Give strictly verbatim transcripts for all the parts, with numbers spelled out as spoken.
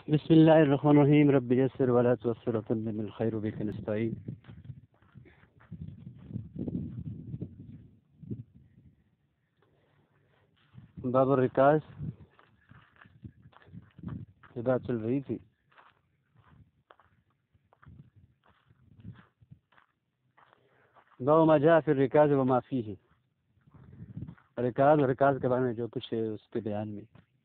بسم الله الرحمن الرحيم. رب يسر ولا تعسر وتمم الخير بك نستعين. باب الركاز یہ بات چل رہی تھی. باب ما جاء في الركاز وما فيه. رکاز اور رکاز کے بارے میں جو کچھ ہے اس کے بیان میں.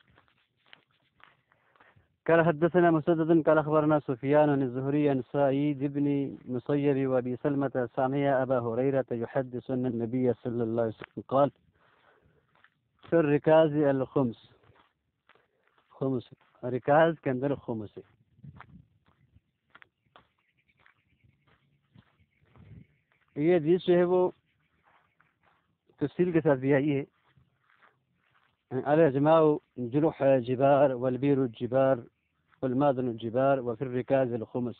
قال حدثنا مسدد قال اخبرنا سفيان عن الزهري عن سعيد بن مسيب وابي سلمة سمع ابا هريرة يحدث ان النبي صلى الله عليه وسلم قال في الركاز الخمس. خمس رکاز کے اندر خمس ہے. یہ حدیث جو ہے وہ تفصیل کے ساتھ بھی آئی ہے. الاجماع جرح جبار والبیر الجبار والمادن الجبار وفي الركاز الخمس.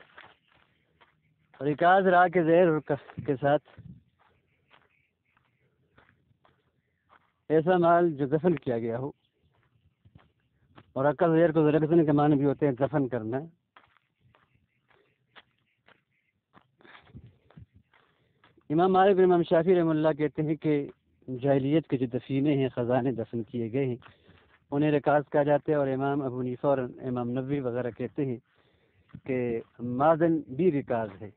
رکاز را کے زیر کے ساتھ ایسا مال جو دفن کیا گیا ہو، اور عقل زیر کو رکھنے کے معنی بھی ہوتے ہیں دفن کرنا. امام مالک امام شافعی رحمۃ اللہ کہتے ہیں کہ جاہلیت کے جو دفینے ہیں، خزانے دفن کیے گئے ہیں، انہیں رکاز کہا جاتا ہے. اور امام ابو حنیفہ اور امام نووی وغیرہ کہتے ہیں کہ معدن بھی رکاز ہے.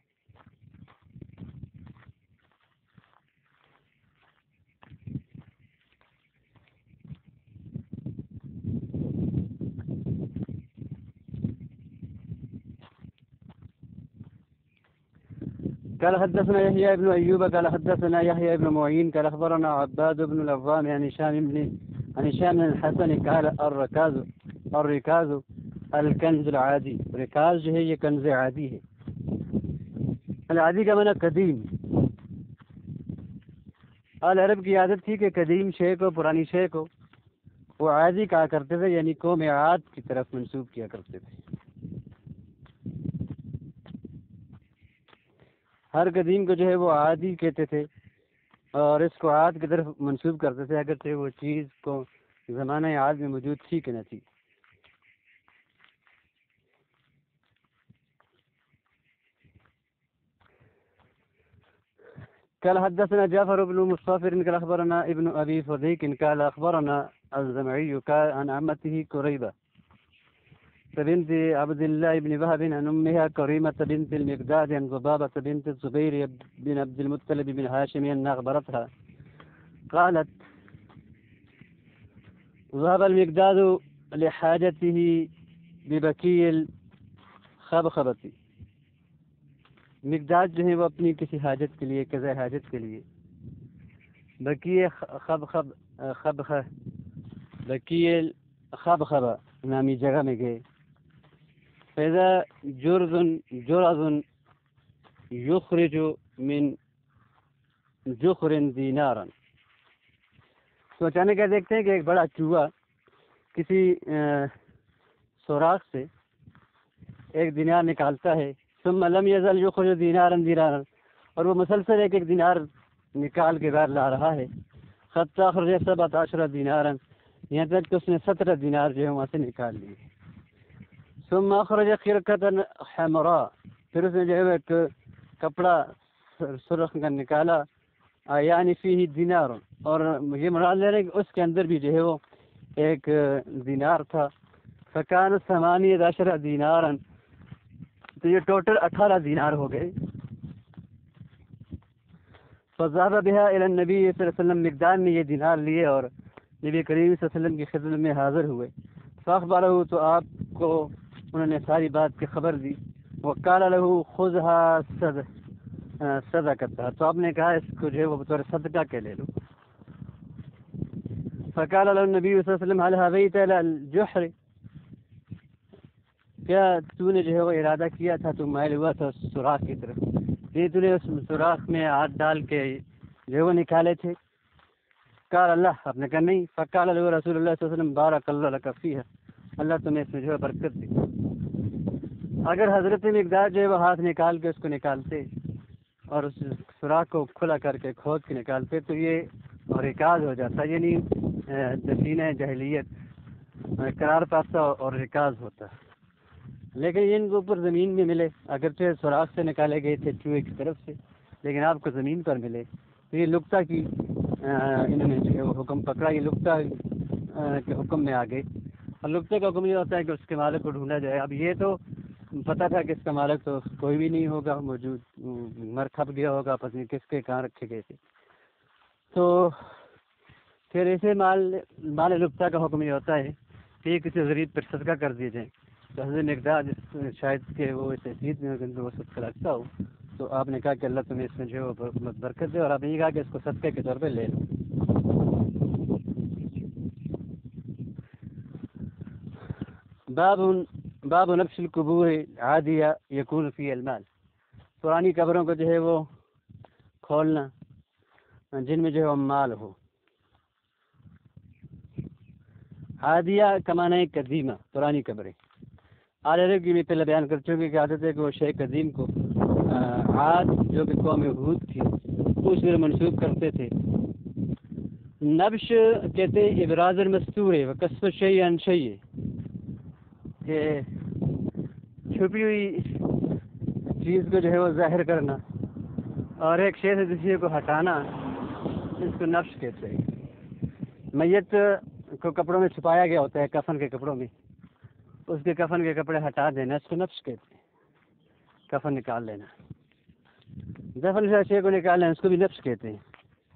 قال حدثنا يحيى بن أيوب قال حدثنا يحيى بن معين قال أخبرنا عباد بن العوام عن هشام بن عن هشام بن الحسن قال الركاز الركاز الكنز العادي. رکاز جو ہے یہ کنز عادی ہے. العادی کا معنی قدیم. اہل عرب کی عادت تھی کہ قدیم شے کو، پرانی شے کو وہ عادی کہا کرتے تھے، یعنی قوم عاد کی طرف منسوب کیا کرتے تھے. ہر قدیم کو جو ہے وہ عادی کہتے تھے اور اس کو عاد کی طرف منسوب کرتے تھے، اگرچہ وہ چیز کو زمانہ عاد میں موجود تھی کہ نہ تھی. قال حدثنا جعفر بن مصطفى قال اخبرنا ابن ابي فديك قال اخبرنا الزمعي قال عن عمته كريبه بنت عبد الله بن وهب عن امها كريمه بنت المقداد عن ضبابه بنت الزبير بن عبد المطلب بن هاشم انها اخبرتها قالت ذهب المقداد لحاجته ببكي الخبخبة. مقداد جو ہے وہ اپنی کسی حاجت کے لیے، قضاء حاجت کے لیے بکی خبخب خبخ بکی خبخبہ نامی جگہ میں گئے. فیضا جرز جرز یخرج من جخر دینارا. تو اچانک کیا دیکھتے ہیں کہ ایک بڑا چوہا کسی سوراخ سے ایک دینار نکالتا ہے. ثم لم يزل يخرج دینارا دینارا، اور وہ مسلسل ایک ایک دینار نکال کے باہر لا رہا ہے. حتی اخرج سبعۃ عشر دینارا، یہاں تک کہ اس نے سترہ دینار جو ہے وہاں سے نکال لیے. ثم اخرج خرقة حمراء، پھر اس نے جو ہے ایک کپڑا سرخ کا نکالا. یعنی فیہ دینار، اور یہ مراد لے رہے ہیں کہ اس کے اندر بھی جو ہے وہ ایک دینار تھا. فکان ثمانیۃ عشر دینارا، تو یہ ٹوٹل اٹھارہ دینار ہو گئے. فذهب بها الى النبي صلی اللہ علیہ وسلم، مقداد نے یہ دینار لیے اور نبی کریم صلی اللہ علیہ وسلم کی خدمت میں حاضر ہوئے. فاخبرہ، تو آپ کو انہوں نے ساری بات کی خبر دی. وقال له خذها صدقۃ، تو آپ نے کہا اس کو جو ہے وہ بطور صدقہ کے لے لو. فقال له النبي صلی اللہ علیہ وسلم هل هويت الى الجحر، کیا تو نے جو ہے وہ ارادہ کیا تھا، تو مائل ہوا تھا سوراخ کی طرف، یہ تو نے اس سوراخ میں ہاتھ ڈال کے جو ہے وہ نکالے تھے. قال اللہ، آپ نے کہا نہیں. فقال له رسول اللہ صلی اللہ علیہ وسلم بارک اللہ لک فیہا، اللہ تمہیں اس میں جو ہے برکت دی. اگر حضرت مقداد جو ہے وہ ہاتھ نکال کے اس کو نکالتے اور اس سوراخ کو کھلا کر کے کھود کے نکالتے تو یہ رکاز ہو جاتا، یعنی دفینہ جاہلیت قرار پاتا اور رکاز ہوتا. لیکن ان کو اوپر زمین میں ملے، اگرچہ سوراخ سے نکالے گئے تھے چوہے کی طرف سے، لیکن آپ کو زمین پر ملے تو یہ لقطہ کی انہوں نے جو ہے وہ حکم پکڑا، یہ لقطہ کے حکم میں آ گئے۔ اور لقطے کا حکم یہ ہوتا ہے کہ اس کے مالک کو ڈھونڈا جائے۔ اب یہ تو پتہ تھا کہ اس کا مالک تو کوئی بھی نہیں ہوگا موجود، مر کھپ گیا ہوگا، پتہ نہیں کس کے کہاں رکھے گئے تھے۔ تو پھر اسے مال مال لقطہ کا حکم یہ ہوتا ہے کہ یہ کسی غریب پر صدقہ کر دیے جائیں۔ تو حضرت مقداد شاید کہ وہ اس حیثیت میں وہ صدقہ لگتا ہو، تو آپ نے کہا کہ اللہ تمہیں اس میں جو ہے وہ برکت دے، اور آپ نے یہ کہا کہ اس کو صدقے کے طور پہ لے لو۔ باب باب نبش القبور عادیہ یکون فی المال، پرانی قبروں کو جو ہے وہ کھولنا جن میں جو ہے وہ مال ہو۔ عادیہ کا معنی ہے قدیمہ، پرانی قبریں۔ آج عرب کی میں پہلے بیان کر چکے کہ عادت ہے کہ وہ شیخ قدیم کو عاد جو کہ قوم ہود تھی اس میں منسوب کرتے تھے۔ نبش کہتے ہیں ابراز المستور و کسب الشیء عن شیء، کہ چھپی ہوئی چیز کو جو ہے وہ ظاہر کرنا اور ایک شے سے دوسرے کو ہٹانا، اس کو نبش کہتے ہیں۔ میت کو کپڑوں میں چھپایا گیا ہوتا ہے، کفن کے کپڑوں میں، اس کے کفن کے کپڑے ہٹا دینا اس کو نبش کہتے ہیں، کفن نکال لینا۔ دفن سے شے کو نکال لینا اس کو بھی نبش کہتے ہیں۔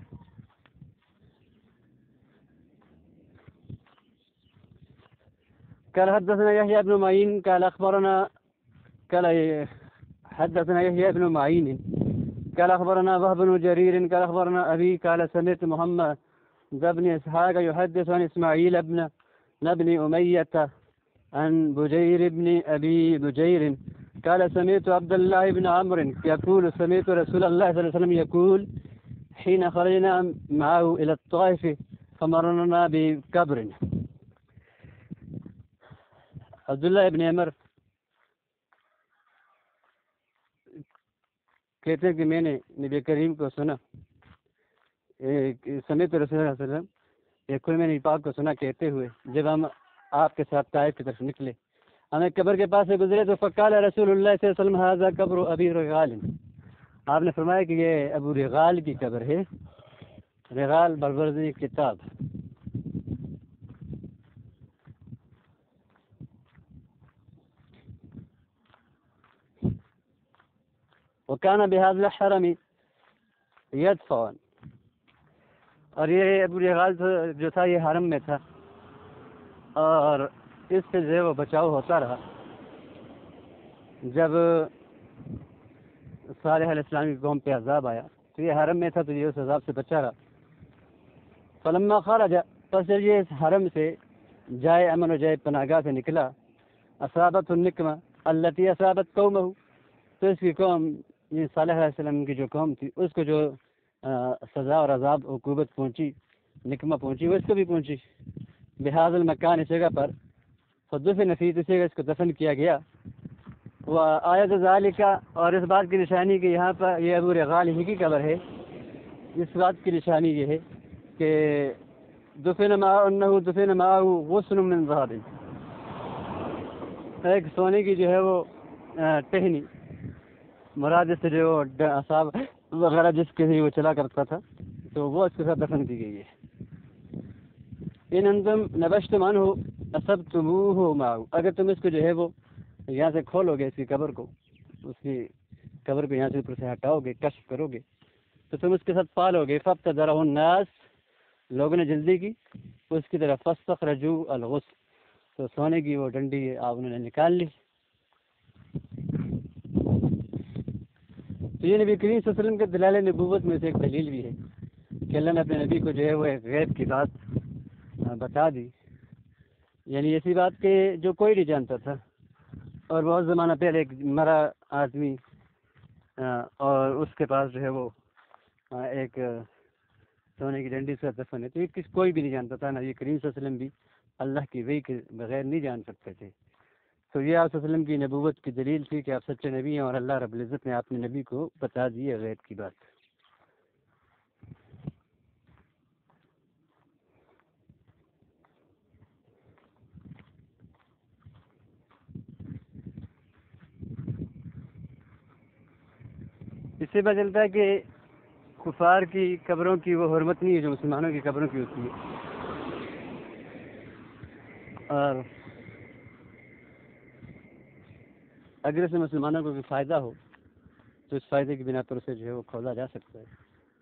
قال حدثنا يحيى بن معين قال أخبرنا قال حدثنا يحيى بن معين قال أخبرنا وهب بن جرير قال أخبرنا أبي قال سمعت محمد بن إسحاق يحدث عن إسماعيل بن بن أمية عن بجير بن أبي بجير قال سمعت عبد الله بن عمرو يقول سمعت رسول الله صلى الله عليه وسلم يقول حين خرجنا معه إلى الطائف فمررنا بقبر۔ عبداللہ ابن عمر کہتے ہیں کہ میں نے نبی کریم کو سنا، سمیت رسول اللہ صلی اللہ علیہ وسلم ایک کوئی میں نے پاک کو سنا کہتے ہوئے جب ہم آپ کے ساتھ طائف کی طرف نکلے، ہمیں قبر کے پاس سے گزرے تو فقال رسول اللہ صلی اللہ علیہ وسلم ھذا قبر ابی رغال، آپ نے فرمایا کہ یہ ابو رغال کی قبر ہے۔ رغال بربرزی کتاب۔ وكان بهذا الحرم يدفعون، اور یہ ابو رغال جو تھا یہ حرم میں تھا اور اس سے جو ہے وہ بچاؤ ہوتا رہا۔ جب صالح علیہ السلام کی قوم پہ عذاب آیا تو یہ حرم میں تھا تو یہ اس عذاب سے بچا رہا۔ فلما خرج، پس جب یہ اس حرم سے جائے امن و جائے پناہ گاہ سے نکلا، اصابت النقمہ التي اصابت قومہ، تو اس کی قوم یہ صالح علیہ السلام کی جو قوم تھی اس کو جو سزا اور عذاب عقوبت پہنچی، نقمہ پہنچی، وہ اس کو بھی پہنچی۔ بہذا المکان، اس جگہ پر، فدفن فیہ، اس جگہ اس کو دفن کیا گیا۔ وہ آیت ذالک، اور اس بات کی نشانی کہ یہاں پر یہ ابو رغال ہی کی قبر ہے، اس بات کی نشانی یہ ہے کہ دفن معہ انہ دفن معہ غصن من ذہب، ایک سونے کی جو ہے وہ ٹہنی، مراد سے جو اصحاب وغیرہ جس کے وہ چلا کرتا تھا تو وہ اس کے ساتھ دفن کی گئی ہے۔ ان انتم نبشتم عنہ اصبتموہ معہ، اگر تم اس کو جو ہے وہ یہاں سے کھولو گے، اس کی قبر کو، اس کی قبر کو یہاں سے اوپر سے ہٹاؤ گے، کشف کرو گے تو تم اس کے ساتھ پالو گے۔ فابتدرہ الناس، لوگوں نے جلدی کی اس کی طرف، فاستخرجوا الغصن، تو سونے کی وہ ڈنڈی آپ انہوں نے نکال لی۔ تو یہ نبی کریم صلی اللہ علیہ وسلم کے دلائل نبوت میں سے ایک دلیل بھی ہے کہ اللہ نے اپنے نبی کو جو ہے وہ ایک غیب کی بات بتا دی، یعنی ایسی بات کہ جو کوئی نہیں جانتا تھا۔ اور بہت زمانہ پہلے ایک مرا آدمی اور اس کے پاس جو ہے وہ ایک سونے کی ڈنڈی سے دفن ہے، تو یہ کس کوئی بھی نہیں جانتا تھا، نبی کریم صلی اللہ علیہ وسلم بھی اللہ کی وحی کے بغیر نہیں جان سکتے تھے۔ تو یہ آپ صلی اللہ علیہ وسلم کی نبوت کی دلیل تھی کہ آپ سچے نبی ہیں، اور اللہ رب العزت نے اپنے نبی کو بتا دی ہے غیب کی بات۔ سے پتہ چلتا ہے کہ کفار کی قبروں کی وہ حرمت نہیں ہے جو مسلمانوں کی قبروں کی ہوتی ہے، اور اگر اس میں مسلمانوں کو کوئی فائدہ ہو تو اس فائدے کی بنا پر اسے جو ہے وہ کھولا جا سکتا ہے۔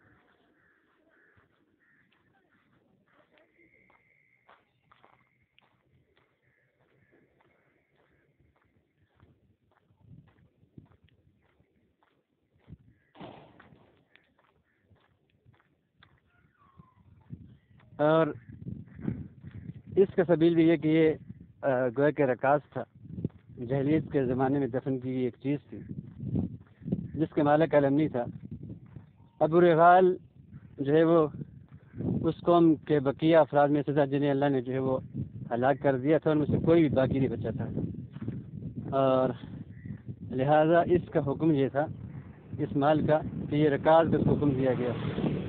اور اس کا سبیل بھی یہ کہ یہ گویا کہ رکاز تھا، جاہلیت کے زمانے میں دفن کی ایک چیز تھی جس کے مالک علم نہیں تھا۔ ابو رغال جو ہے وہ اس قوم کے بقیہ افراد میں سے تھا جنہیں اللہ نے جو ہے وہ ہلاک کر دیا تھا، اور ان میں سے کوئی بھی باقی نہیں بچا تھا، اور لہذا اس کا حکم یہ تھا اس مال کا کہ یہ رکاز کا اس کو حکم دیا گیا۔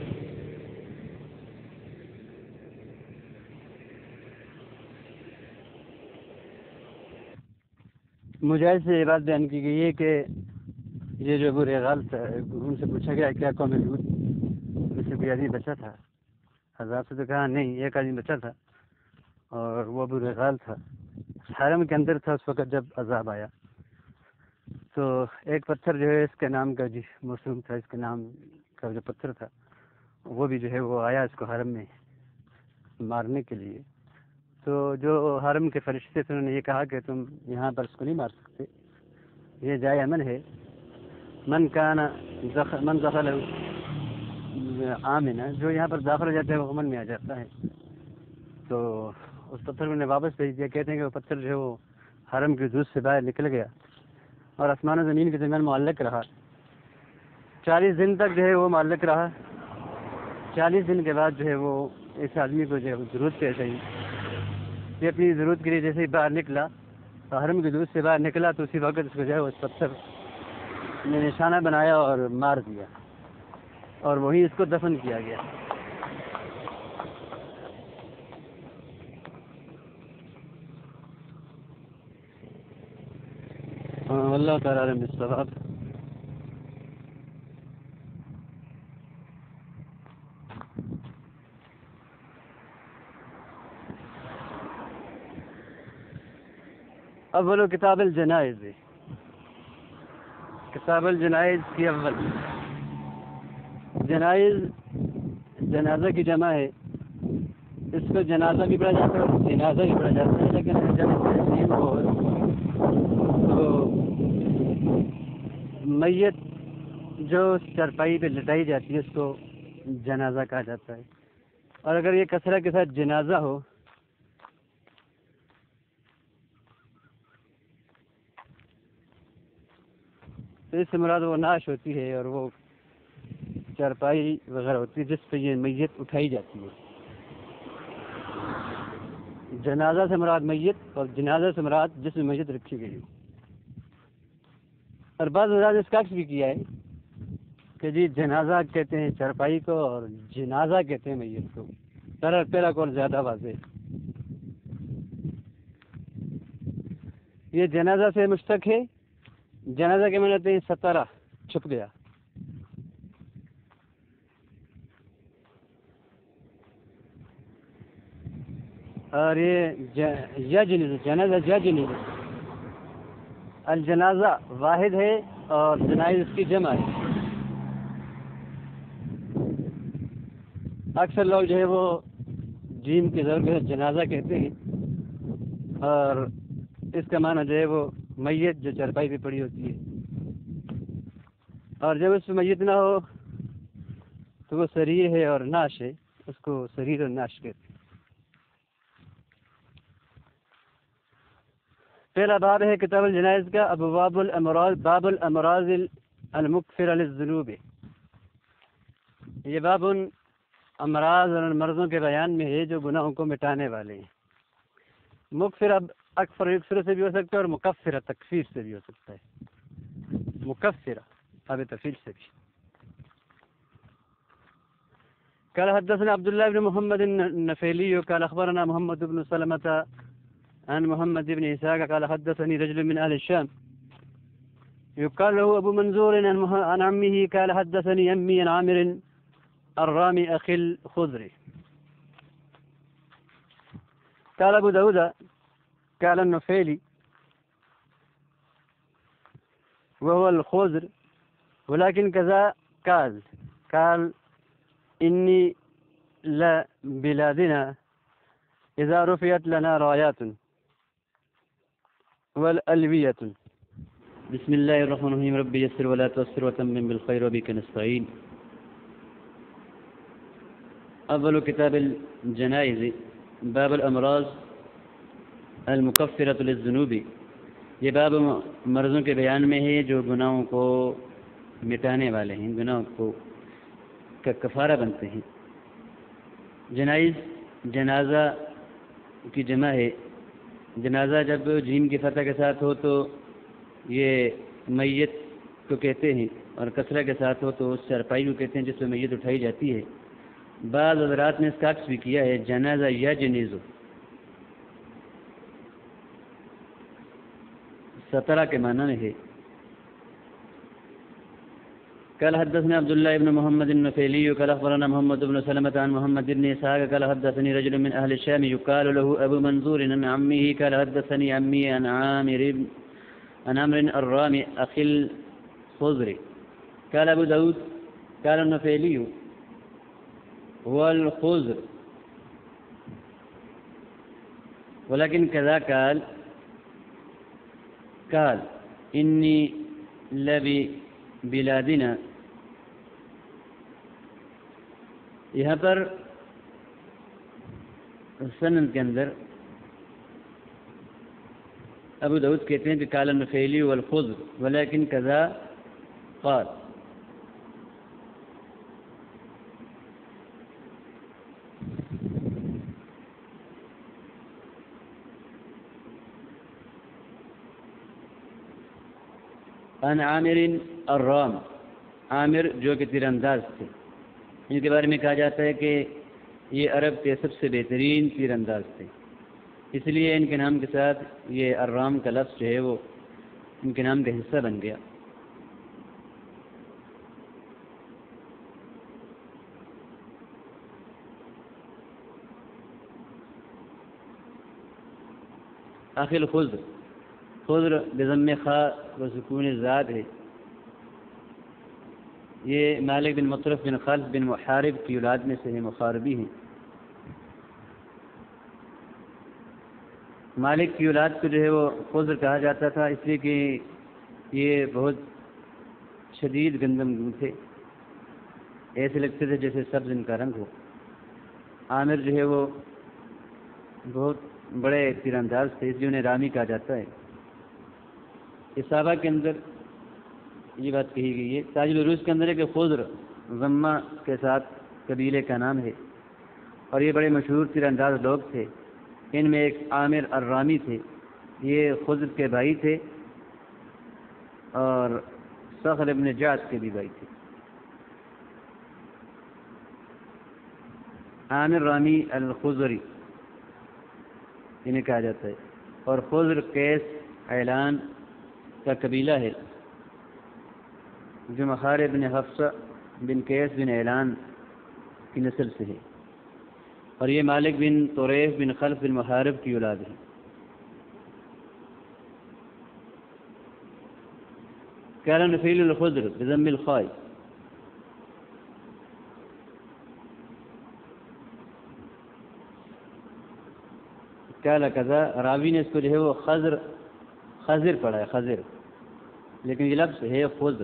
مجاہد سے یہ بات بیان کی گئی ہے کہ یہ جو ابو رغال تھا، ان سے پوچھا گیا کیا قوم لوط میں سے کوئی آدمی بچا تھا؟ حضرات سے تو کہا نہیں، ایک آدمی بچا تھا اور وہ ابو رغال تھا، حرم کے اندر تھا اس وقت جب عذاب آیا، تو ایک پتھر جو ہے اس کے نام کا جی موسوم تھا، اس کے نام کا جو پتھر تھا وہ بھی جو ہے وہ آیا اس کو حرم میں مارنے کے لیے، تو جو حرم کے فرشتے تھے انہوں نے یہ کہا کہ تم یہاں پر اس کو نہیں مار سکتے، یہ جائے امن ہے، من کان دخل من دخل آمن، جو یہاں پر داخل ہو جاتا ہے وہ امن میں آ جاتا ہے۔ تو اس پتھر کو نے واپس بھیج دیا، کہتے ہیں کہ وہ پتھر جو ہے وہ حرم کی حدود سے باہر نکل گیا اور آسمان و زمین کے درمیان معلق رہا، چالیس دن تک جو ہے وہ معلق رہا۔ چالیس دن کے بعد جو ہے وہ اس آدمی کو جو ہے ضرورت پیش آئی، یہ اپنی ضرورت کے لیے جیسے ہی باہر نکلا، حرم کی حدود سے باہر نکلا تو اسی وقت اس کو جو ہے اس پتھر نے نشانہ بنایا اور مار دیا، اور وہیں اس کو دفن کیا گیا۔ اللہ تعالیٰ عالم بالصواب۔ اول کتاب الجنائز، کتاب الجنائز کی اول، جنائز جنازہ کی جمع ہے، اس کو جنازہ بھی پڑھا جاتا ہے اور جنازہ بھی پڑھا جاتا ہے، لیکن جب اس تقسیم ہو تو میت جو چارپائی پہ لٹائی جاتی ہے اس کو جنازہ کہا جاتا ہے، اور اگر یہ کثرہ کے ساتھ جنازہ ہو تو اس سے مراد وہ نعش ہوتی ہے اور وہ چارپائی وغیرہ ہوتی ہے جس پہ یہ میت اٹھائی جاتی ہے۔ جنازہ سے مراد میت اور جنازہ سے مراد جس میں میت رکھی گئی، اور بعض حضرات نے اس کا عکس بھی کیا ہے کہ جی جنازہ کہتے ہیں چارپائی کو اور جنازہ کہتے ہیں میت کو، پہلا پہلا قول زیادہ واضح۔ یہ جنازہ سے مشتق ہے، جنازہ کے معنی ہوتے ہیں ستارہ، چھپ گیا، اور یہ یجنز جنازہ یجنز، الجنازہ واحد ہے اور جنائز اس کی جمع ہے۔ اکثر لوگ جو ہے وہ جیم کے ضرور کے جنازہ کہتے ہیں، اور اس کا معنی جو ہے وہ میت جو چارپائی پہ پڑی ہوتی ہے، اور جب اس میں میت نہ ہو تو وہ سریر ہے اور نعش ہے، اس کو سریر اور نعش کہتے ہیں۔ پہلا باب ہے کتاب الجنائز کا، ابواب الامراض، باب الامراض المکفرہ للذنوب، یہ باب ان امراض اور مرضوں کے بیان میں ہے جو گناہوں کو مٹانے والے ہیں۔ مکفرہ اکفر یکفر سے بھی ہو سکتا ہے اور مکفرہ تکفیر سے بھی ہو سکتا ہے، مکفرہ اب تفصیل سے بھی۔ قال حدثنا عبد الله بن محمد النفيلي قال اخبرنا محمد بن سلمة عن محمد بن إسحاق قال حدثني رجل من أهل الشام يقال له أبو منظور عن مه- عن عمه قال حدثني أمي عن عامر الرامي أخي الخضري. قال أبو داود قال النفيلي وهو الخضر ولكن كذا قال قال إني لبلادنا إذا رفعت لنا رايات والألوية. بسم الله الرحمن الرحيم. رب يسر ولا تعسر وتمم بالخير وبك نستعين. أول كتاب الجنائز باب الأمراض المکفرۃ للذنوب. یہ باب مرضوں کے بیان میں ہے جو گناہوں کو مٹانے والے ہیں، گناہوں کو کا کفارہ بنتے ہیں. جنائز جنازہ کی جمع ہے. جنازہ جب جیم کی فتح کے ساتھ ہو تو یہ میت کو کہتے ہیں، اور کسرہ کے ساتھ ہو تو اس چارپائی کو کہتے ہیں جس پہ میت اٹھائی جاتی ہے. بعض حضرات نے اس کا عکس بھی کیا ہے، جنازہ یا جنیزو. سترہ کے معنی میں ہے. قال حدثنا عبد الله بن محمد النفيلي قال اخبرنا محمد بن سلمة عن محمد بن اسحاق قال حدثني رجل من اهل الشام يقال له ابو منظور عن عمه قال حدثني عمي عن عامر عن عمرو الرامي اخي الخضري. قال ابو داود قال النفيلي هو الخضر ولكن كذا قال قال إني لبلادنا. یہاں پر سند کے اندر ابو داؤد کہتے ہیں کہ قال النفیلی والخضر ولكن كذا قال. عن عامر الرام. عامر جو کہ تیر انداز تھے، ان کے بارے میں کہا جاتا ہے کہ یہ عرب کے سب سے بہترین تیر انداز تھے، اس لیے ان کے نام کے ساتھ یہ الرام کا لفظ جو ہے وہ ان کے نام کا حصہ بن گیا. اخی الخضر، خضر بضم خاء و سکون زاد ہے. یہ مالک بن مطرف بن خلف بن محارب کی اولاد میں سے ہے، مخاربی ہیں. مالک کی اولاد کو جو ہے وہ خضر کہا جاتا تھا اس لیے کہ یہ بہت شدید گندم تھے، ایسے لگتے تھے جیسے سبز ان کا رنگ ہو. عامر جو ہے وہ بہت بڑے تیر انداز تھے، اس لیے انہیں رامی کہا جاتا ہے. صحابہ کے اندر یہ بات کہی گئی ہے. تاج العروج کے اندر ہے کہ خضر ضمہ کے ساتھ قبیلے کا نام ہے، اور یہ بڑے مشہور تیر انداز لوگ تھے. ان میں ایک عامر الرامی تھے، یہ خضر کے بھائی تھے اور صخر ابن جعد کے بھی بھائی تھے. عامر رامی الخضری انہیں کہا جاتا ہے. اور خضر قیس اعلان کا قبیلہ ہے جو مخارب بن حفصہ بن قیس بن اعلان کی نسل سے ہے، اور یہ مالک بن طریف بن خلف بن محارب کی اولاد ہے. قال نفیل الخضر بضم الخاء. قال كذا. راوی نے اس کو جو ہے وہ خضر خضر پڑھا ہے، خضر، لیکن یہ لفظ ہے خضر.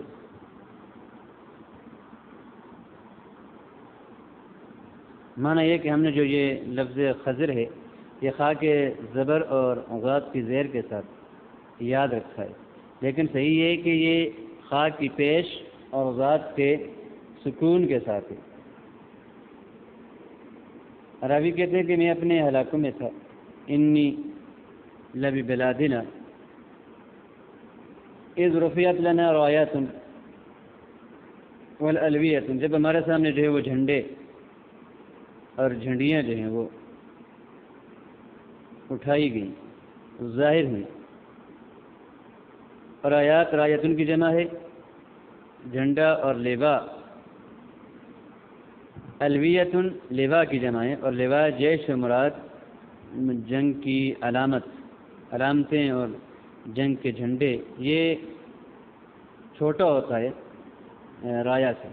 معنی یہ کہ ہم نے جو یہ لفظ خضر ہے یہ خا کے زبر اور غاد کی زیر کے ساتھ یاد رکھا ہے، لیکن صحیح ہے کہ یہ خا کی پیش اور غاد کے سکون کے ساتھ ہے. راوی کہتے ہیں کہ میں اپنے علاقوں میں تھا. انی لبی بلادنا اذ رفعت لنا رایات والالویۃ. جب ہمارے سامنے جو ہے وہ جھنڈے اور جھنڈیاں جو ہیں وہ اٹھائی گئیں، ظاہر ہوئی. اور آیات رایتن کی جمع ہے جھنڈا اور لیوا، الویتن لیوا کی جمع ہے، اور لیوا جیش و مراد جنگ کی علامت علامتیں اور جنگ کے جھنڈے، یہ چھوٹا ہوتا ہے رایا سے۔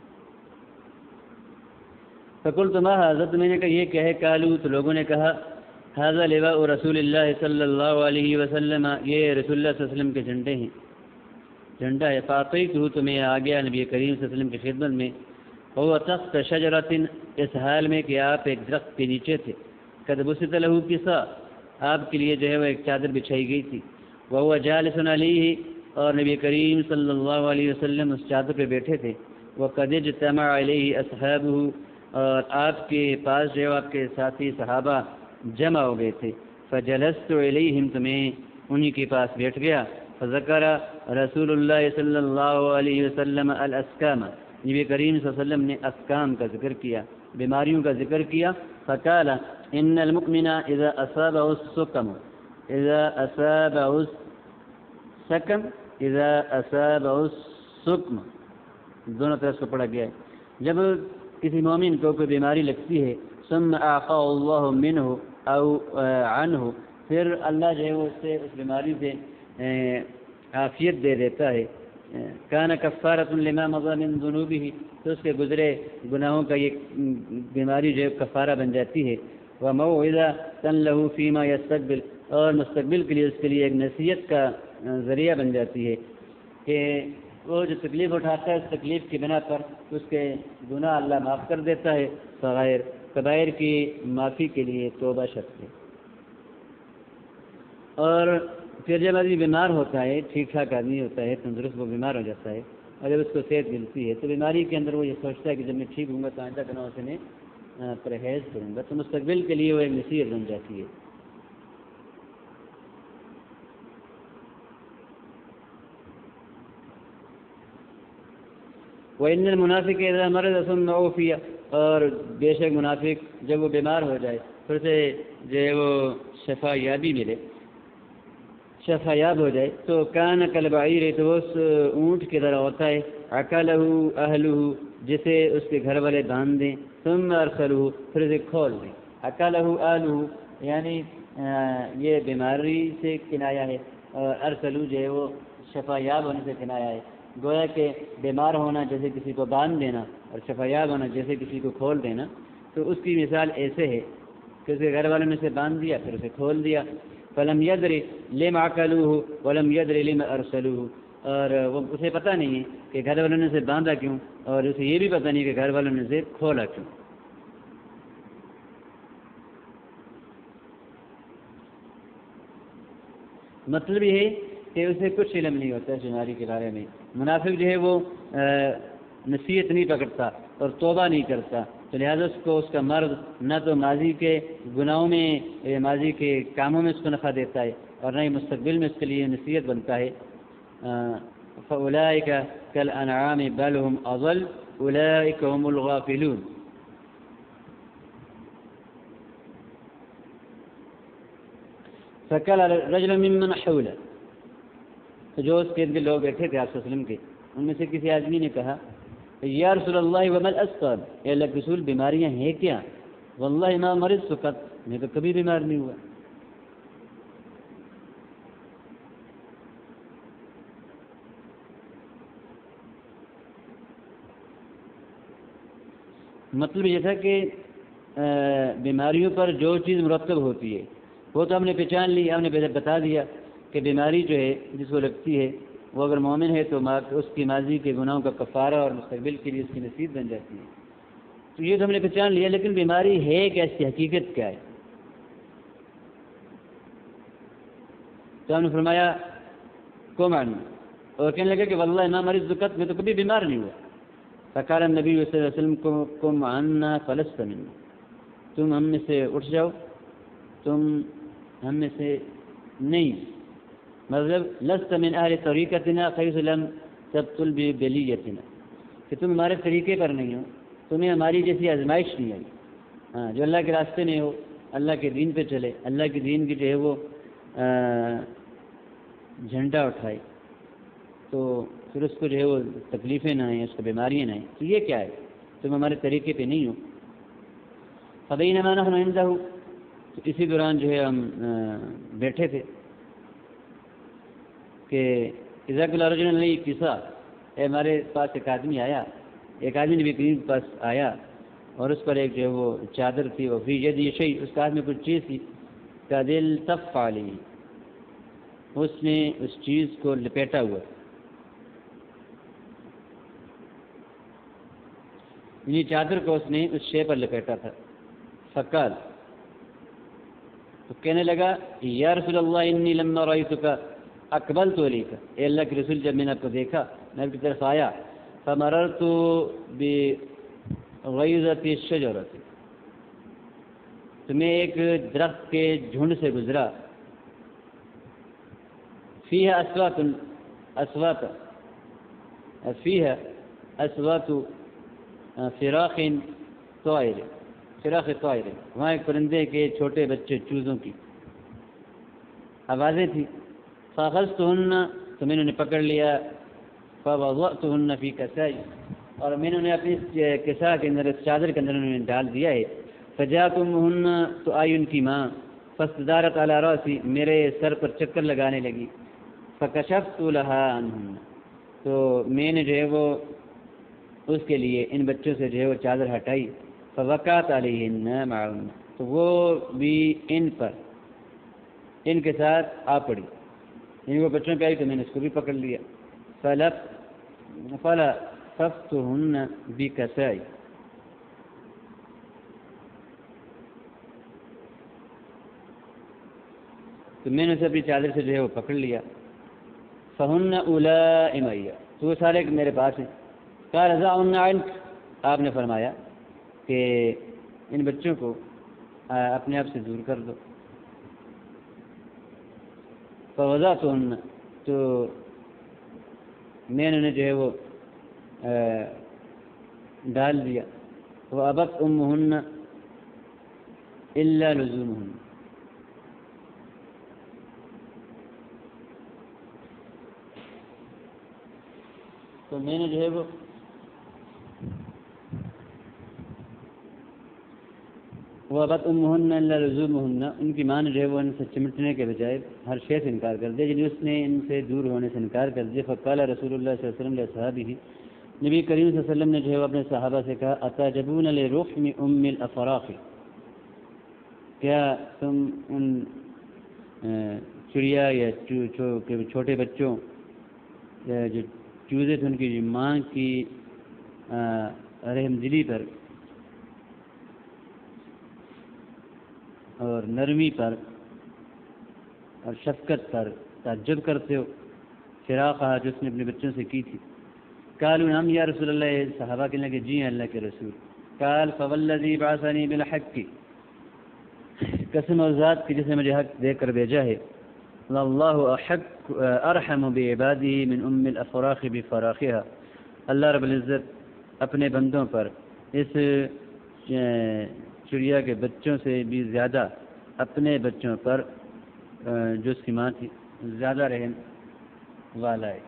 فقلت ما هذا، تو میں نے کہا یہ کیا ہے؟ قالوا، تو لوگوں نے کہا هذا لواء رسول اللہ صلی اللہ علیہ وسلم، یہ رسول اللہ صلی اللہ علیہ وسلم کے جھنڈے ہیں، جھنڈا ہے۔ فاعطیتہ، تو میں آ گیا نبی کریم صلی اللہ علیہ وسلم کی خدمت میں، وهو تحت شجرۃ، اس حال میں کہ آپ ایک درخت کے نیچے تھے، قد بسط له کساء، آپ کے لیے جو ہے وہ ایک چادر بچھائی گئی تھی، وهو جالس علیہ، اور نبی کریم صلی اللہ علیہ وسلم اس چادر پہ بیٹھے تھے، وقد اجتمع علیہ اصحابہ، اور آپ کے پاس جو ہے آپ کے ساتھی صحابہ جمع ہو گئے تھے، فجلست علیہم، تو میں انہی کے پاس بیٹھ گیا، فذکر رسول اللہ صلی اللہ علیہ وسلم الاسکام، نبی کریم صلی اللہ علیہ وسلم نے اسکام کا ذکر کیا، بیماریوں کا ذکر کیا، فقال ان المؤمن اذا اصابه السقم، اذا اصابه السقم اذا اصابه السقم، دونوں طرف سے پڑھا گیا ہے، جب کسی مومن کو کوئی بیماری لگتی ہے، ثم اعطاه الله منه او عنه، پھر اللہ جو ہے وہ اس سے اس بیماری سے عافیت دے دیتا ہے، کان کفارۃ لما مضى من ذنوبه، تو اس کے گزرے گناہوں کا یہ بیماری جو ہے کفارہ بن جاتی ہے، وموعظۃ له فيما يستقبل، اور مستقبل کے لیے اس کے لیے ایک نصیحت کا ذریعہ بن جاتی ہے کہ وہ جو تکلیف اٹھاتا ہے اس تکلیف کی بنا پر اس کے گناہ اللہ معاف کر دیتا ہے، صغائر کبائر کی معافی کے لیے توبہ شرط ہے۔ اور پھر جب آدمی بیمار ہوتا ہے، ٹھیک ٹھاک آدمی ہوتا ہے، تندرست، وہ بیمار ہو جاتا ہے، اور جب اس کو صحت ملتی ہے تو بیماری کے اندر وہ یہ سوچتا ہے کہ جب میں ٹھیک ہوں گا تو آئندہ گناہوں سے میں پرہیز کروں گا، تو مستقبل کے لیے وہ ایک نصیحت بن جاتی ہے۔ وَإِنَّ الْمُنَافِقَ إِذَا مَرِضَ ثُمَّ عُوفِيَ، اور بے شک منافق جب وہ بیمار ہو جائے پھر سے جو ہے وہ شفا یابی ملے، شفا یاب ہو جائے، تو کان کالبعیر، تو وہ اس اونٹ کی طرح ہوتا ہے، عقلہ اہلہ، جسے اس کے گھر والے باندھ دیں، ثم ارسلہ، پھر اسے کھول دیں، عقلہ اہلہ یعنی یہ بیماری سے کنایا ہے، اور ارسلہ جو ہے وہ شفا یاب ہونے سے کنایا ہے، گویا کہ بیمار ہونا جیسے کسی کو باندھ دینا اور شفا یاب ہونا جیسے کسی کو کھول دینا، تو اس کی مثال ایسے ہے کہ اس کے گھر والوں نے اسے باندھ دیا پھر اسے کھول دیا، فلم یدر لم عقلوہ ولم یدر لم ارسلوہ، اور وہ اسے پتہ نہیں ہے کہ گھر والوں نے اسے باندھا کیوں، اور اسے یہ بھی پتہ نہیں کہ گھر والوں نے اسے کھولا کیوں۔ مطلب یہ ہے کہ اسے کچھ علم نہیں ہوتا اس بیماری کے بارے میں۔ منافق جو ہے وہ نصیحت نہیں پکڑتا اور توبہ نہیں کرتا، تو لہٰذا اس کو اس کا مرض نہ تو ماضی کے گناہوں میں، ماضی کے کاموں میں اس کو نفع دیتا ہے، اور نہ ہی مستقبل میں اس کے لیے نصیحت بنتا ہے۔ فَأُولَٰئِكَ كَالْأَنْعَامِ بَلْ هُمْ أَضَلُّ أُولَٰئِكَ هُمُ الْغَافِلُونَ۔ فَقَالَ رَجُلٌ مِّمَّنْ حَوْلَهُ، تو جو اس کے ارد گرد لوگ بیٹھے تھے آپ صلی اللہ علیہ وسلم کے، ان میں سے کسی آدمی نے کہا یا رسول اللہ وما الاسقام، اے اللہ کے رسول بیماریاں ہیں کیا؟ واللہ ما مرضت قط، میں تو کبھی بیمار نہیں ہوا۔ مطلب یہ تھا کہ بیماریوں پر جو چیز مرتب ہوتی ہے وہ تو ہم نے پہچان لی، ہم نے بتا دیا کہ بیماری جو ہے جس کو لگتی ہے وہ اگر مومن ہے تو اس کی ماضی کے گناہوں کا کفارہ اور مستقبل کے لیے اس کی نصیب بن جاتی ہے، تو یہ تو ہم نے پہچان لیا، لیکن بیماری ہے کیا، اس کی حقیقت کیا ہے؟ تو ہم نے فرمایا کو معلوم، اور کہنے لگے کہ واللہ ما مرضت قط، میں تو کبھی بیمار نہیں ہوا۔ فقال النبی صلی اللہ علیہ وسلم قم عنا فلست منا، تم ہم میں سے اٹھ جاؤ، تم ہم میں سے نہیں، مطلب لست من اہل طریقتنا حیث لم تبطل ببلیتنا، کہ تم ہمارے طریقے پر نہیں ہو، تمہیں ہماری جیسی آزمائش نہیں آئی، ہاں جو اللہ کے راستے میں ہو، اللہ کے دین پہ چلے، اللہ کے دین کی جو ہے وہ جھنڈا اٹھائے، تو پھر اس کو جو ہے وہ تکلیفیں نہ آئیں، اس کو بیماریاں نہ آئیں، تو یہ کیا ہے؟ تم ہمارے طریقے پہ نہیں ہو۔ فبینما نحن عنده، تو اسی دوران جو ہے ہم بیٹھے تھے کہ اذا قال رجل لي قصہ، ہمارے پاس ایک آدمی آیا، ایک آدمی نبی کریم کے پاس آیا اور اس پر ایک جو ہے وہ چادر تھی، وہ فی یدی شیء، اس کا ہاتھ میں کچھ چیز تھی، قد التف علیہ، اس نے اس چیز کو لپیٹا ہوا، یعنی چادر کو اس نے اس شے پر لپیٹا تھا۔ فقال، تو کہنے لگا یا رسول اللہ انی لما رأیتک اقبلت الیک، اے اللہ کے رسول جب میں نے آپ کو دیکھا میں آپ کی طرف آیا، فمررت بغیضۃ الشجرۃ، تو میں ایک درخت کے جھنڈ سے گزرا، فیہا اصوات اصوات فیہا اصوات فراخ طائر، فراخ طائر، وہاں ایک پرندے کے چھوٹے بچے چوزوں کی آوازیں تھیں۔ فاخذتهن، تو میں نے انہیں پکڑ لیا، فوضعتهن فی کسائی، اور میں نے انہیں اپنی کسا کے اندر، اس چادر کے اندر انہیں ڈال دیا ہے۔ فجاءتهن، تو آئی ان کی ماں، فاستدارت علی راسی، میرے سر پر چکر لگانے لگی، فکشفت لها عنهن، تو میں نے جو ہے وہ اس کے لیے ان بچوں سے جو ہے وہ چادر ہٹائی، فوقعت علیہن معهن، تو وہ بھی ان پر ان کے ساتھ آ پڑی، یعنی وہ بچوں پہ آئی تو میں نے اس کو بھی پکڑ لیا۔ فلف فلففتهن بکسائی، تو میں نے اسے اپنی چادر سے جو ہے وہ پکڑ لیا۔ فہن اولائی معی، تو وہ سارے میرے پاس ہیں۔ قال ضعهن عنک، آپ نے فرمایا کہ ان بچوں کو اپنے آپ سے دور کر دو۔ فوضعتهن، تو میں نے انہیں جو ہے وہ ڈال دیا۔ وابت امهن الا لزومهن، تو میں نے جو ہے وہ وابت امهن الا لزومهن، ان کی ماں نے جو ہے وہ ان سے چمٹنے کے بجائے ہر شے سے انکار کر دیا، یعنی اس نے ان سے دور ہونے سے انکار کر دیا۔ فقال رسول اللہ صلی اللہ علیہ وسلم لاصحابہ، نبی کریم صلی اللہ علیہ وسلم نے جو ہے وہ اپنے صحابہ سے کہا، اتعجبون لرحم ام الافراخ، کیا تم ان چڑیا یا چھوٹے بچوں جو چوزے تھے ان کی ماں کی رحم دلی پر اور نرمی پر اور شفقت پر تعجب کرتے ہو؟ فراقہ جو اس نے اپنے بچوں سے کی تھی۔ قالوا نعم یا رسول اللہ، صحابہ کہنے لگے جی اللہ کے رسول۔ قال فوالذی بعثنی بالحق، قسم اور ذات کی جس نے مجھے حق دے کر بھیجا ہے، اللہ احق ارحم بعباده من ام الافراخ بفراخها، اللہ رب العزت اپنے بندوں پر اس چڑیا کے بچوں سے بھی زیادہ اپنے بچوں پر جو اس کی ماں تھی زیادہ رحم والا ہے۔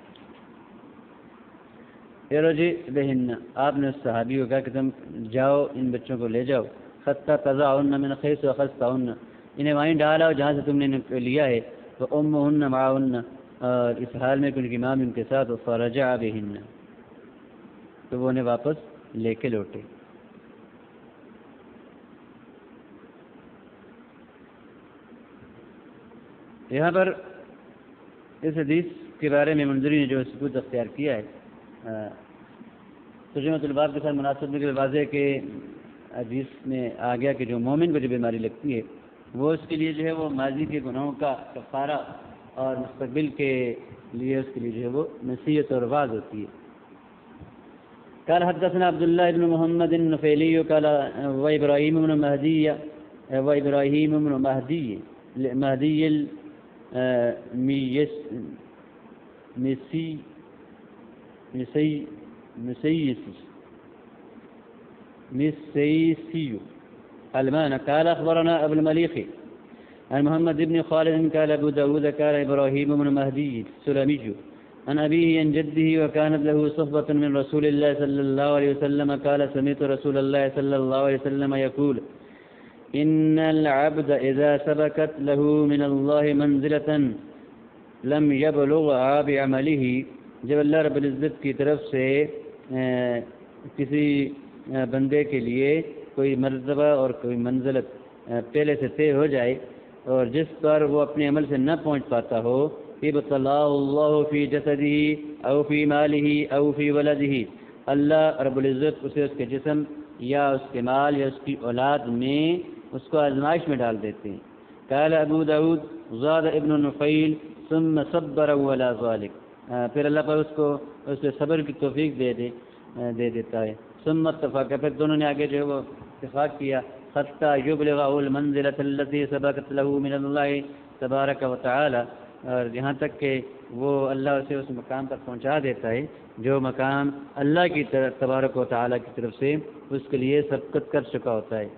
ارجع بہن، آپ نے اس صحابی کو کہا کہ تم جاؤ ان بچوں کو لے جاؤ، حتی تضعهن من حیث اخذتهن، انہیں وہیں ڈالا جہاں سے تم نے انہیں لیا ہے، وامهن معهن، اور اس حال میں کہ ان کی ماں بھی ان کے ساتھ، فرجع بہن، تو وہ انہیں واپس لے کے لوٹے۔ یہاں پر اس حدیث کے بارے میں منظری نے جو ثبوت اختیار کیا ہے ترجمۃ الباب کے ساتھ مناسب کے واضح کہ حدیث میں آ گیا کہ جو مومن کو جو بیماری لگتی ہے وہ اس کے لیے جو ہے وہ ماضی کے گناہوں کا کفارہ اور مستقبل کے لیے اس کے لیے جو ہے وہ نصیحت اور واعظ ہوتی ہے۔ قال حدثنا عبد الله بن محمد النفيلي قال وابراهيم بن مهدي وابراهيم بن مهدي مهدي الميس مسي مسي مسيسي مسيسي المان قال اخبرنا ابو المليخ عن محمد بن خالد قال ابو داود قال ابراهيم بن مهدي السلمي عن أبيه عن جده وكانت له صحبة من رسول الله صلى الله عليه وسلم قال سمعت رسول الله صلى الله عليه وسلم يقول إن العبد إذا سبقت له من الله منزلة لم يبلغها بعمله. جب اللہ رب العزت کی طرف سے کسی بندے کے لیے کوئی مرتبہ اور کوئی منزلت پہلے سے طے ہو جائے اور جس پر وہ اپنے عمل سے نہ پہنچ پاتا ہو، ابتلاه اللہ فی جسدہ او فی مالہ او فی ولدہ، اللہ رب العزت اسے اس کے جسم یا اس کے مال یا اس کی اولاد میں اس کو آزمائش میں ڈال دیتے ہیں. قال ابو داود زاد ابن نفیل ثم صبر ولا ذلك، پھر اللہ پر اس کو اس سے صبر کی توفیق دے دے دے دیتا ہے. ثم اتفق، پھر دونوں نے آگے جو ہے وہ اتفاق کیا، حتى يبلغ المنزلة التي سبقت له من الله تبارک وتعالى، اور یہاں تک کہ وہ اللہ اسے اس مقام پر پہنچا دیتا ہے جو مقام اللہ کی طرف تبارک و تعالی کی طرف سے اس کے لیے سبقت کر چکا ہوتا ہے.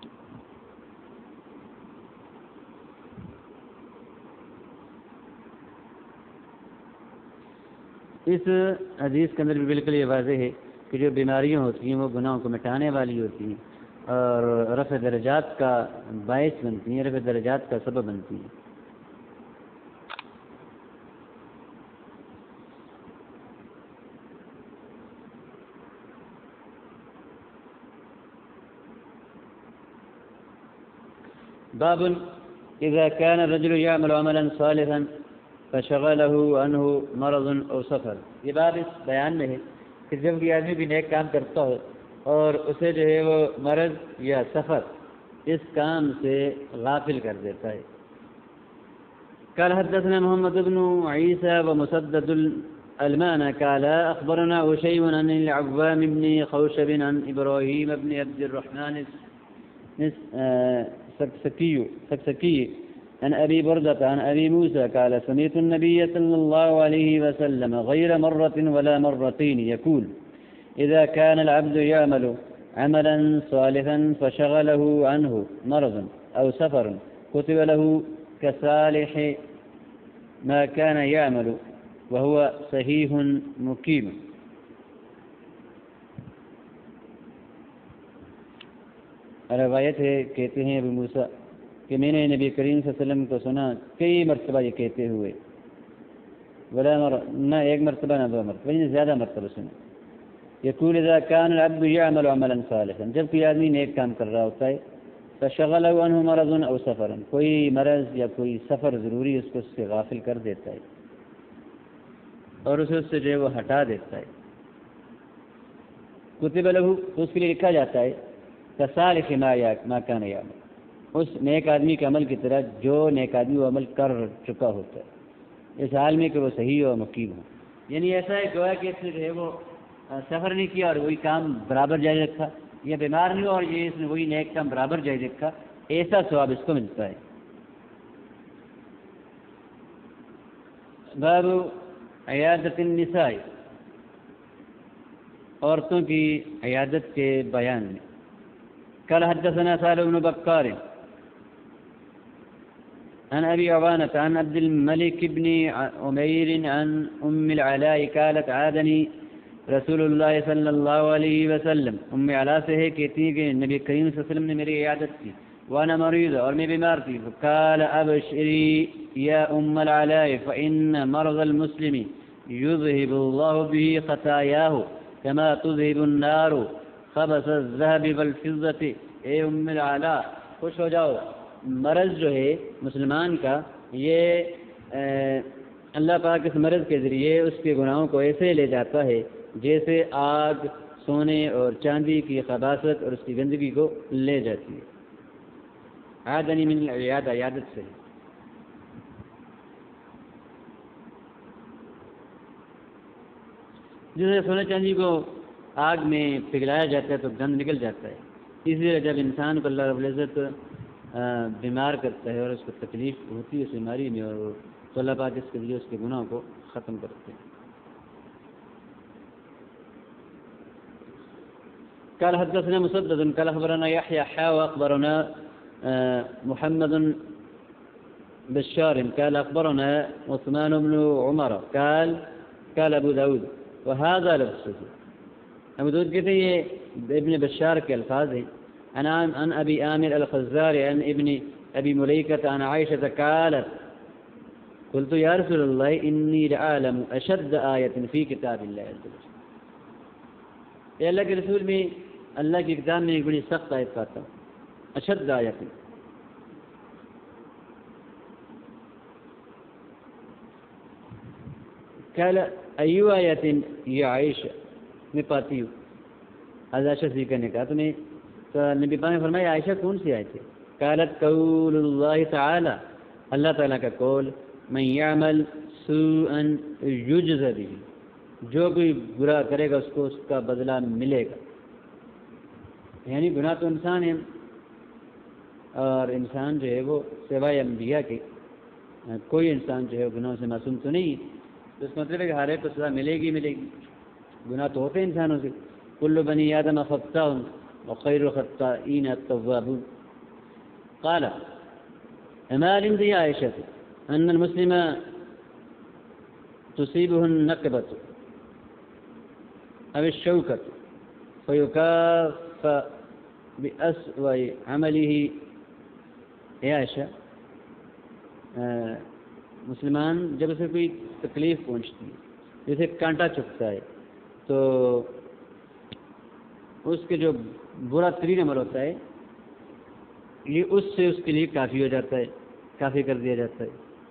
اس حدیث کے اندر بھی بالکل یہ واضح ہے کہ جو بیماریاں ہوتی ہیں وہ گناہوں کو مٹانے والی ہوتی ہیں اور رفع درجات کا باعث بنتی ہیں، رفع درجات کا سبب بنتی ہیں. باب اذا كان الرجل يعمل عملا صالحا فشغله عنه مرض او سفر. یہ بات اس بیان میں ہے کہ جب کوئی آدمی بھی نیک کام کرتا ہو اور اسے جو ہے وہ مرض یا سفر اس کام سے غافل کر دیتا ہے. قال حدثنا محمد بن عيسى ومسدد الألمان قال أخبرنا هشيم عن العوام بن خوشب عن إبراهيم بن عبد الرحمن السكسكي سكسكي عن أبي بردة عن أبي موسى قال سمعت النبي صلى الله عليه وسلم غير مرة ولا مرتين يقول إذا كان العبد يعمل عملا صالحا فشغله عنه مرض أو سفر كتب له كصالح ما كان يعمل وهو صحيح مقيم. روایت ہے، کہتے ہیں ابو موسیٰ کہ میں نے نبی کریم صلی اللہ علیہ وسلم کو سنا کئی مرتبہ یہ کہتے ہوئے، ولا مر نہ ایک مرتبہ نہ دو مرتبہ، یعنی زیادہ مرتبہ سنا. یقول اذا كان العبد يعمل عملا صالحا، جب کوئی آدمی نیک کام کر رہا ہوتا ہے، فشغله عنه مرض او سفر، کوئی مرض یا کوئی سفر ضروری اس کو اس سے غافل کر دیتا ہے اور اسے اس سے جو ہے وہ ہٹا دیتا ہے. کتب له، تو اس کے لیے لکھا جاتا ہے کصالح ما كان يعمل، اس نیک آدمی کے عمل کی طرح جو نیک آدمی وہ عمل کر چکا ہوتا ہے، اس حال میں کہ وہ صحیح اور مقیم ہو. یعنی ایسا ہے گویا کہ اس نے جو ہے وہ سفر نہیں کیا اور وہی کام برابر جاری رکھا، یا بیمار نہیں ہوا اور یہ اس نے وہی نیک کام برابر جاری رکھا، ایسا ثواب اس کو ملتا ہے. باب عیادت النساء، عورتوں کی عیادت کے بیان میں. قال حدثنا سالم بن بكار عن أبي عوانة عن عبد الملك بن عمير عن أم العلاء قالت عادني رسول الله صلى الله عليه وسلم. ام علاء سے ہے کہتی ہے کہ نبی کریم صلی اللہ علیہ وسلم نے میری عیادت کی، وانا مریض، اور میں بیمار تھی. قال ابشری یا ام العلاء فإن مرض المسلم يذهب الله به خطاياه كما تذهب النار خبث الذهب والفضة. اے ام العلاء خوش ہو جاؤ، مرض جو ہے مسلمان کا یہ اللہ پاک اس مرض کے ذریعے اس کے گناہوں کو ایسے لے جاتا ہے جیسے آگ سونے اور چاندی کی خباثت اور اس کی گندگی کو لے جاتی ہے. عادنی من العیادہ، عیادت سے. جیسے سونے چاندی کو آگ میں پگھلایا جاتا ہے تو گند نکل جاتا ہے، اسی لیے جب انسان کو اللہ رب العزت بیمار کرتا ہے اور اس کو تکلیف ہوتی ہے اس بیماری میں، اور تو اللہ پاک اس کے لیے اس کے گناہوں کو ختم کرتے ہیں. قال حدثنا مسدد قال اخبرنا يحيى حا واخبرنا محمد بشار قال اخبرنا عثمان بن عمر قال قال ابو داود وهذا لفظه. ابو داود کہتے ہیں یہ ابن بشار کے الفاظ ہیں. عن عن ابي عامر الخزاعي عن ابن ابي مليكة عن عائشة قالت قلت يا رسول الله اني لعالم اشد آية في كتاب الله عز وجل. اے اللہ کے رسول میں اللہ کی کتاب میں ایک بڑی سخت آیت پاتا ہوں. اشد آیت قال ایو آیت یہ عائشہ میں پاتی ہوں. حضرت عائشہ صدیقہ نے کہا تو نے تو نبی پاک نے فرمایا عائشہ کون سی آیت ہے؟ قالت قول اللہ تعالی اللہ تعالیٰ کا قول من یعمل سوءا یجز به جو کوئی برا کرے گا اس کو اس کا بدلہ ملے گا. یعنی گناہ تو انسان ہے اور انسان جو ہے وہ سوائے انبیاء کے کوئی انسان جو ہے گناہوں سے معصوم تو نہیں ہے. تو اس مطلب ہے کہ ہر ایک کو سزا ملے گی ملے گی. گناہ تو ہوتے ہیں انسانوں سے. کل بنی آدم خطاء وخیر الخطائین التوابون. قال ما علمت يا عائشة أن المسلم تصيبه النقبة أو الشوكة فيكافأ بأسوأ عمله. اے عائشہ مسلمان جب اسے کوئی تکلیف پہنچتی ہے جیسے کانٹا چبھتا ہے تو اس کے جو برا ترین عمل ہوتا ہے یہ اس سے اس کے لیے کافی ہو جاتا ہے, کافی کر دیا جاتا ہے.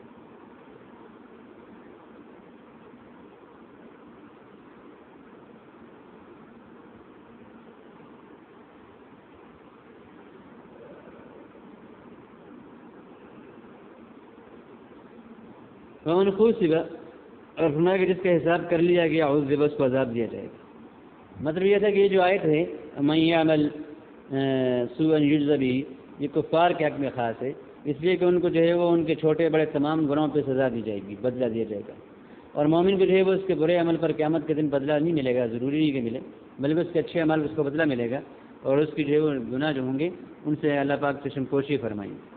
فمن خوسب اور فرمایا کہ جس کا حساب کر لیا گیا عذب اس کو عذاب دیا جائے گا. مطلب یہ تھا کہ یہ جو آیت ہے من یعمل سوءا یجز به یہ کفار کے حق میں خاص ہے, اس لیے کہ ان کو جو ہے وہ ان کے چھوٹے بڑے تمام گناہوں پہ سزا دی جائے گی, بدلہ دیا جائے گا. اور مومن کو جو ہے وہ اس کے برے عمل پر قیامت کے دن بدلہ نہیں ملے گا, ضروری نہیں کہ ملے, بلکہ اس کے اچھے عمل اس کو بدلہ ملے گا اور اس کی جو ہے وہ گناہ جو ہوں گے ان سے اللہ پاک چشم پوشی فرمائیں گے.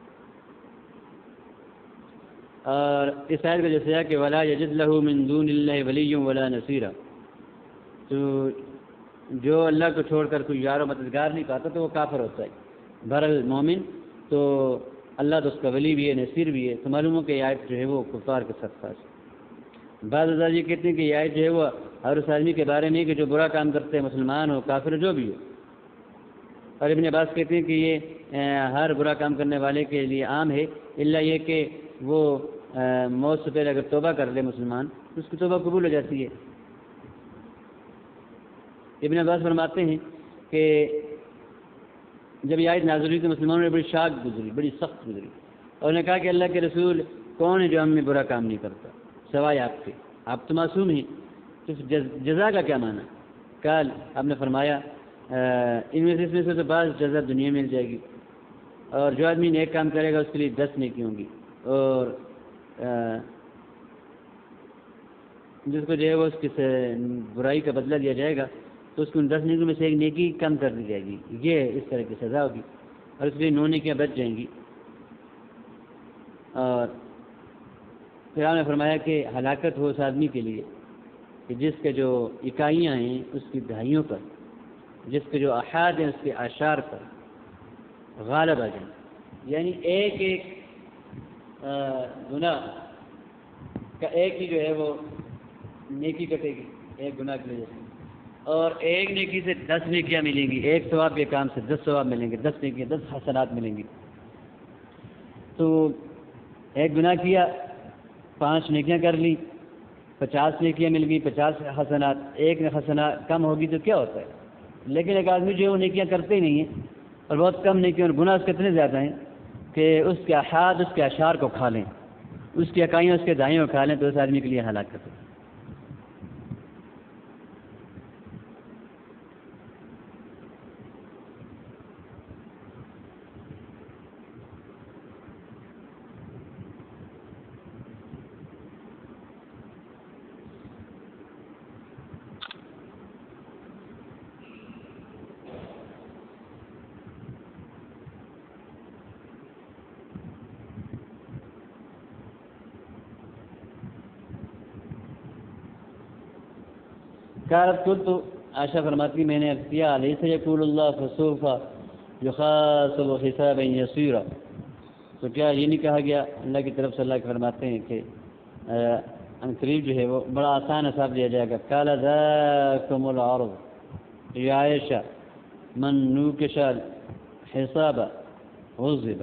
اور اس آیت کا جیسے کہ ولا یجد له من دون اللہ ولی ولا نصیرا, تو جو اللہ کو چھوڑ کر کوئی یار و مددگار نہیں پاتا تو وہ کافر ہوتا ہے. بہرحال مومن تو اللہ تو اس کا ولی بھی ہے, نصیر بھی ہے. تو معلوم ہو کہ یہ آیت جو ہے وہ کفار کے ساتھ خاص ہے. بعض حضرات یہ کہتے ہیں کہ یہ آیت جو ہے وہ ہر اس آدمی کے بارے میں کہ جو برا کام کرتے ہیں, مسلمان ہو کافر جو بھی ہو. اور ابن عباس کہتے ہیں کہ یہ ہر برا کام کرنے والے کے لیے عام ہے, الا یہ کہ وہ موت سے پہلے اگر توبہ کر لے مسلمان تو اس کی توبہ قبول ہو جاتی ہے. ابن عباس فرماتے ہیں کہ جب یہ آیت نازل ہوئی تو مسلمانوں نے بڑی شاک گزری, بڑی سخت گزری, اور انہوں نے کہا کہ اللہ کے رسول کون ہے جو ہم میں برا کام نہیں کرتا سوائے آپ کے, آپ تو معصوم ہیں, تو جزا کا کیا معنی؟ کل آپ نے فرمایا ان میں سے اس میں سے تو بعض جزا دنیا میں مل جائے گی, اور جو آدمی نیک کام کرے گا اس کے لیے دس نیکی ہوں گی, اور جس کو جو ہے وہ اس کی برائی کا بدلہ دیا جائے گا تو اس کو ان دس نیکیوں میں سے ایک نیکی کم کر دی جائے گی. یہ اس طرح کی سزا ہوگی, اور اس لیے نو نیکیاں بچ جائیں گی. اور پھر آپ نے فرمایا کہ ہلاکت ہو اس آدمی کے لیے کہ جس کے جو اکائیاں ہیں اس کی دہائیوں پر, جس کے جو احاد ہیں اس کے اشار پر غالب آ جائیں. یعنی ایک ایک گناہ کا ایک ہی جو ہے وہ نیکی کٹے گی ایک گناہ کی وجہ سے, اور ایک نیکی سے دس نیکیاں ملیں گی, ایک ثواب کے کام سے دس ثواب ملیں گے, دس نیکیاں دس حسنات ملیں گی. تو ایک گناہ کیا پانچ نیکیاں کر لی, پچاس نیکیاں مل گئی, پچاس حسنات. ایک حسنات کم ہوگی تو کیا ہوتا ہے, لیکن ایک آدمی جو ہے وہ نیکیاں کرتے ہی نہیں ہیں اور بہت کم نیکیاں, اور گناہ اس کے اتنے زیادہ ہیں کہ اس کے احاد اس کے اشعار کو کھا لیں, اس کی اکائیاں اس کے دائیں کو کھا لیں, تو اس آدمی کے لیے ہلاکت ہے. قالت قلت عائشہ فرماتی میں نے عرض کیا الیس یقول اللہ فسوف یحاسب حسابا یسیرا، تو کیا یہ نہیں کہا گیا اللہ کی طرف سے اللہ کے فرماتے ہیں کہ ان قریب جو ہے وہ بڑا آسان حساب دیا جائے گا. قال ذاکم العرض یا عائشہ من نوکش حساب عذب.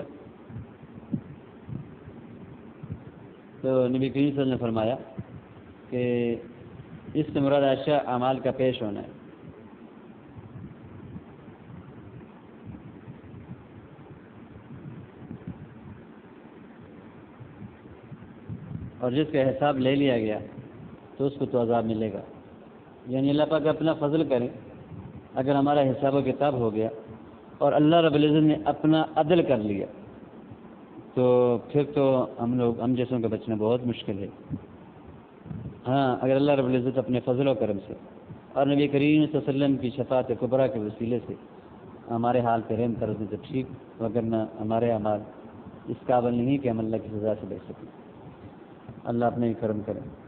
تو نبی کریم صلی اللہ علیہ وسلم نے فرمایا کہ اس سے مراد عائشہ اعمال کا پیش ہونا ہے. اور جس کا حساب لے لیا گیا تو اس کو تو عذاب ملے گا. یعنی اللہ پاک اپنا فضل کرے، اگر ہمارا حساب و کتاب ہو گیا اور اللہ رب العزت نے اپنا عدل کر لیا تو پھر تو ہم لوگ ہم جیسوں کا بچنا بہت مشکل ہے. ہاں اگر اللہ رب العزت اپنے فضل و کرم سے اور نبی کریم صلی اللہ علیہ وسلم کی شفاعت کبریٰ کے وسیلے سے ہمارے حال پہ رحم کر دیں تو ٹھیک، وگرنہ ہمارے اعمال اس قابل نہیں کہ ہم اللہ کی سزا سے بچ سکیں. اللہ اپنے ہی کرم کریں.